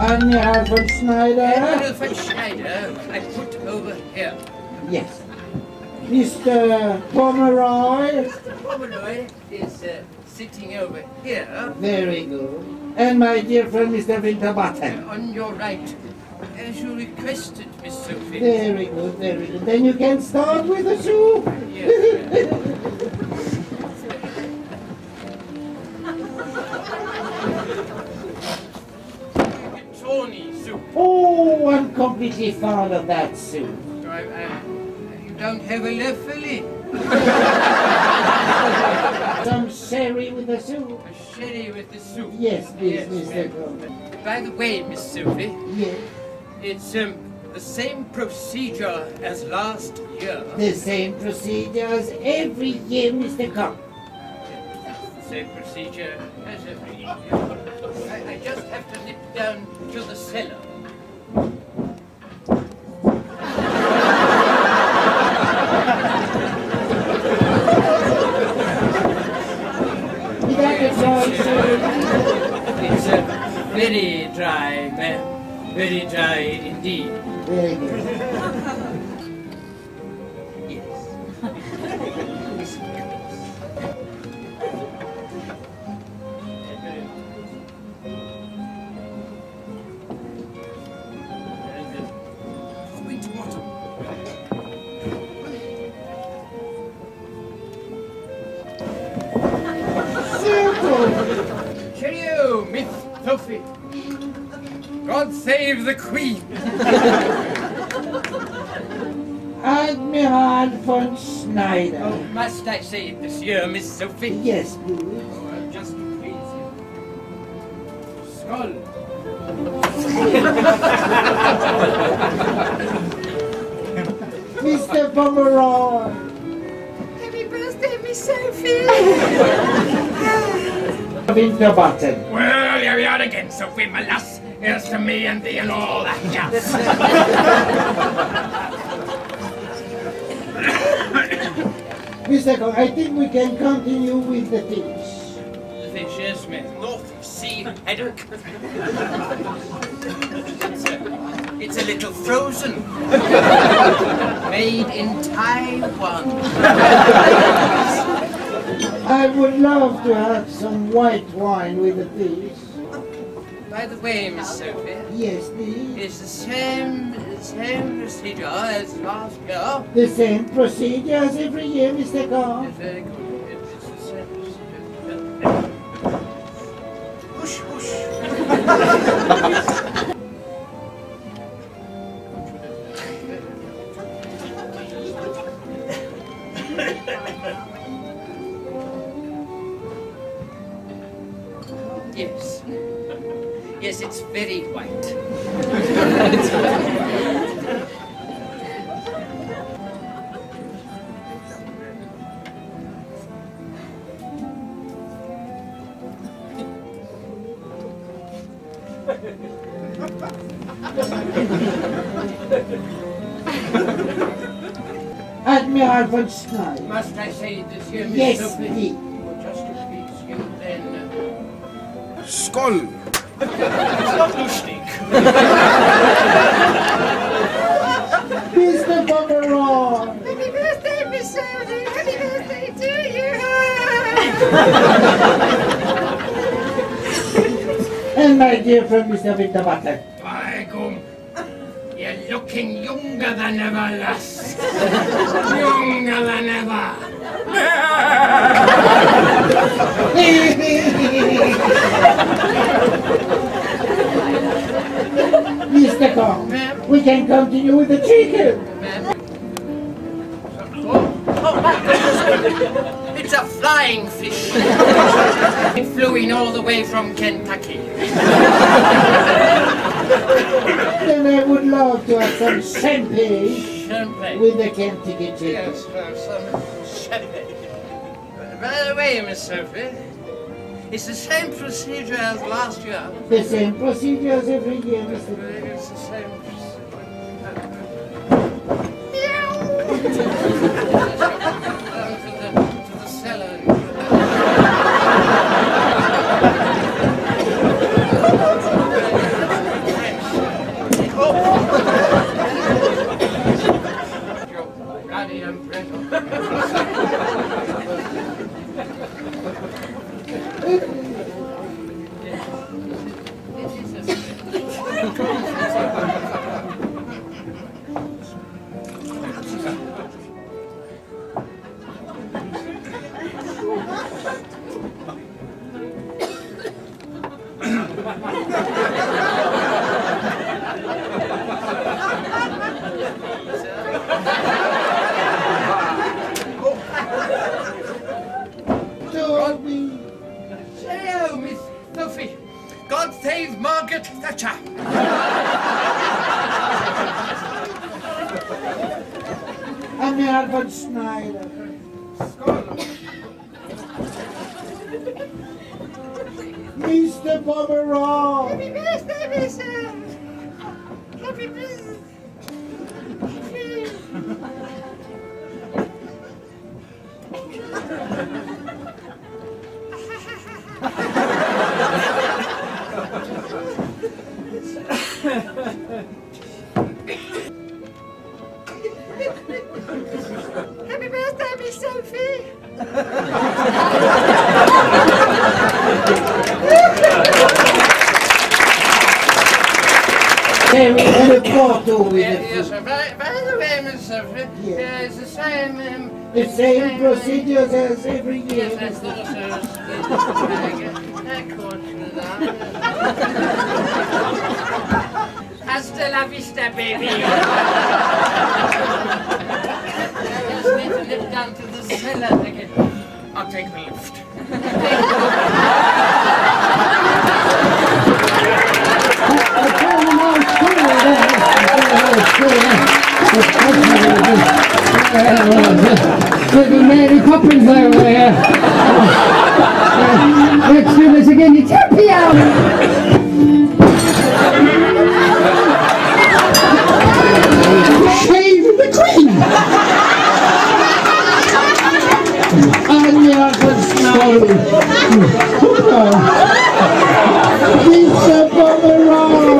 Admiral von Schneider. Admiral von Schneider, I put over here. Yes. Mr. Pomeroy. Mr. Pomeroy is sitting over here. Very good. And my dear friend, Mr. Winterbottom. On your right, as you requested, Miss Sophie. Very good, very good. Then you can start with the soup. Yes. Tawny soup. Oh, I'm completely fond of that soup. You don't have a left fillet. Some sherry with the soup. A sherry with the soup. Yes, please, Yes, Mr. Coleman. By the way, Miss Sophie. Yes. It's the same procedure as last year. The same procedure as every year, Mr. Coleman. The same procedure as every year. I just have to nip down to the cellar. It's very dry, ma'am. Very dry indeed. Very good. Yes. Cheerio, Miss Sophie. God save the Queen. Admiral von Schneider. Oh, must I say it this year, Miss Sophie? Yes, please. Oh, just to please you. Skull. Mr. Pomeroy. Happy birthday, Miss Sophie! Winterbottom. Well, here we are again, Sophie, my lass. Here's to me and thee and all that jazz. Mr. Coleman, I think we can continue with the fish. The fish, yes, ma'am. North Sea haddock. It's a little frozen. Made in Taiwan. I would love to have some white wine with the fish. By the way, Miss Sophie. Yes, please. It's the same procedure as last year. The same procedure as every year, Mr. Coleman. Very good. It's the same procedure. Whoosh, whoosh. Yes. Yes, it's very white. Admiral von Schneider. Must I say this here, Miss Yes, Sophie? please. Well, just to please you, then. Skoll! It's not lustig. Mr. Pomeroy. Happy birthday, Miss Sophie! Happy birthday to you! And my dear friend, Mr. Winterbottom. By gum, you're looking younger than ever, lass. Younger than ever. Mr. Coleman, we can continue with the chicken. It's a flying fish. It flew in all the way from Kentucky. Then I would love to have some champagne Champagne. with the Kentucky chicken. Yes, some champagne. By the way, Miss Sophie, it's the same procedure as last year. The same procedure as every year, Mr. Coleman. It's the same procedure. To the cellar. Hello, Miss Sophie. God save Margaret Thatcher. I'm Albert Schneider. Mr. Pomeroy. Happy birthday, Miss Happy birthday. Happy birthday, Miss Sophie. There we have a photo with Yes, it. sir. By the way, Miss Sophie, Yeah. it's the same... The same procedures as every year. Yes, I thought so. Hasta la vista, baby. I just need to nip down to the cellar again. I'll take the lift. Little Mary Poppins over there. Let's do this again. You tap me out. Shave the queen. I'm Albert Schneider. Mr. Pomeroy.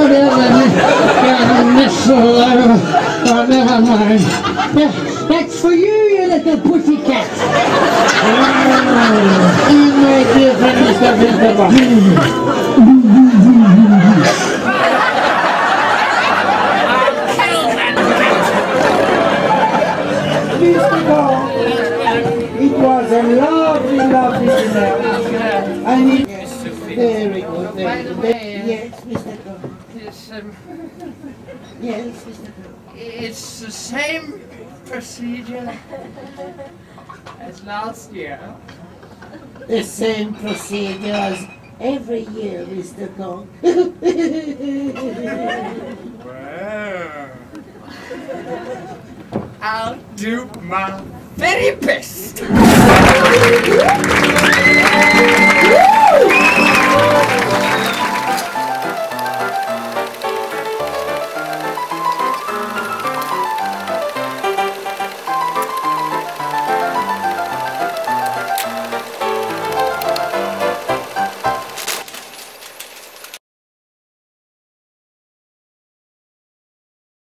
Oh, never mind. That's for you, you little pussycat. And my dear friend, Mr. Winterbuck. Mr. Ball, it was a lovely, lovely dinner. I need... Very good, very good. Yes, Mr. Ball. Yes, Mr. Ball. It's the same procedure as last year. The same procedure as every year, Mr. CONC. Well, I'll do my very best.